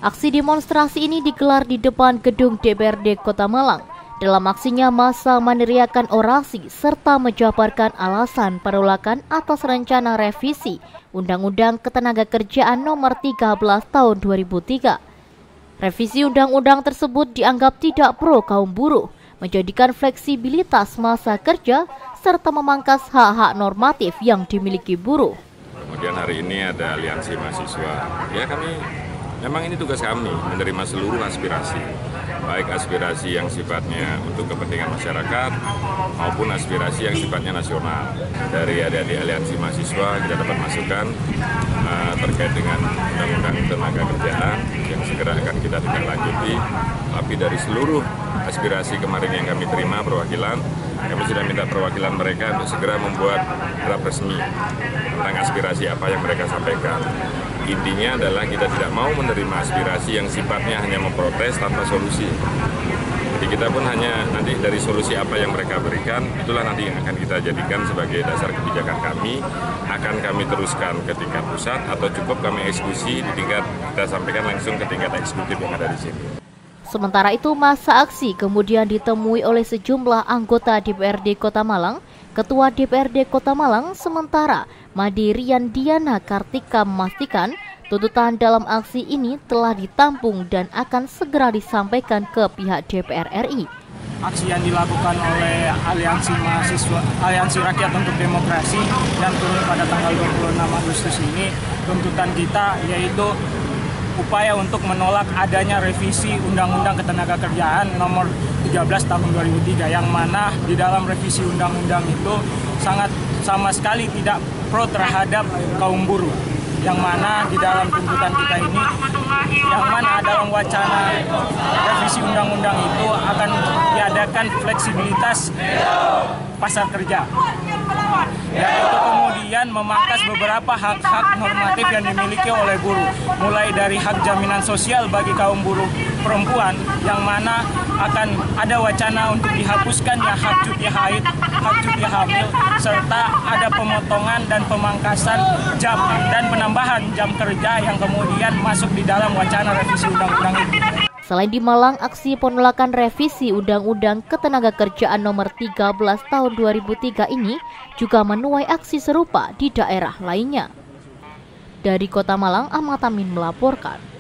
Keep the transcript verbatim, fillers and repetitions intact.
Aksi demonstrasi ini digelar di depan gedung D P R D Kota Malang. Dalam aksinya, massa meneriakkan orasi serta menjabarkan alasan penolakan atas rencana revisi Undang-Undang Ketenagakerjaan Nomor tiga belas Tahun dua ribu tiga. Revisi undang-undang tersebut dianggap tidak pro kaum buruh, menjadikan fleksibilitas masa kerja serta memangkas hak-hak normatif yang dimiliki buruh. Kemudian hari ini ada aliansi mahasiswa. Ya, kami memang ini tugas kami menerima seluruh aspirasi, baik aspirasi yang sifatnya untuk kepentingan masyarakat maupun aspirasi yang sifatnya nasional. Dari adik-adik aliansi mahasiswa kita dapat masukan uh, terkait dengan undang-undang tenaga kerjaan yang segera akan kita tindak lanjuti. Tapi dari seluruh aspirasi kemarin yang kami terima perwakilan, kami sudah minta perwakilan mereka untuk segera membuat draft resmi tentang aspirasi apa yang mereka sampaikan. Intinya adalah kita tidak mau menerima aspirasi yang sifatnya hanya memprotes tanpa solusi. Jadi kita pun hanya nanti dari solusi apa yang mereka berikan, itulah nanti yang akan kita jadikan sebagai dasar kebijakan kami. Akan kami teruskan ke tingkat pusat atau cukup kami eksekusi di tingkat, kita sampaikan langsung ke tingkat eksekutif yang ada di sini. Sementara itu, masa aksi kemudian ditemui oleh sejumlah anggota D P R D Kota Malang. Ketua D P R D Kota Malang sementara Made Rian Diana Kartika memastikan tuntutan dalam aksi ini telah ditampung dan akan segera disampaikan ke pihak D P R R I. Aksi yang dilakukan oleh Aliansi Mahasiswa Aliansi Rakyat untuk Demokrasi yang turun pada tanggal dua puluh enam Agustus ini, tuntutan kita yaitu upaya untuk menolak adanya revisi Undang-Undang Ketenagakerjaan Nomor tiga belas Tahun dua ribu tiga, yang mana di dalam revisi undang-undang itu sangat sama sekali tidak pro terhadap kaum buruh, yang mana di dalam tuntutan kita ini, yang mana dalam wacana revisi undang-undang itu akan diadakan fleksibilitas pasar kerja, yaitu kemudian memangkas beberapa hak-hak normatif yang dimiliki oleh buruh, mulai dari hak jaminan sosial bagi kaum buruh perempuan, yang mana akan ada wacana untuk dihapuskannya hak cuti haid, hak cuti hamil, serta ada pemotongan dan pemangkasan jam dan penambahan jam kerja yang kemudian masuk di dalam wacana revisi undang-undang ini. Selain di Malang, aksi penolakan revisi Undang-Undang Ketenagakerjaan Nomor tiga belas Tahun dua ribu tiga ini juga menuai aksi serupa di daerah lainnya. Dari Kota Malang, Ahmad Amin melaporkan.